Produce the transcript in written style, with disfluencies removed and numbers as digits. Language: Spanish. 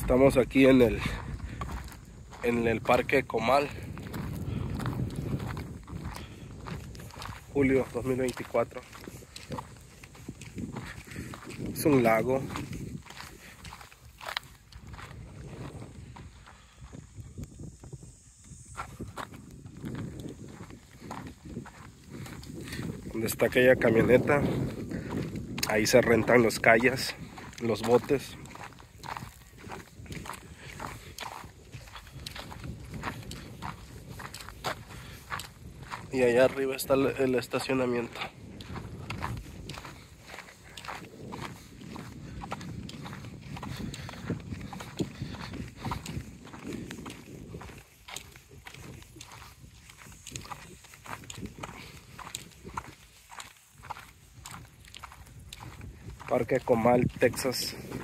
Estamos aquí en el Parque Comal, julio 2024. Es un lago. Donde está aquella camioneta, ahí se rentan los kayaks, los botes. Y allá arriba está el estacionamiento. Parque Comal, Texas.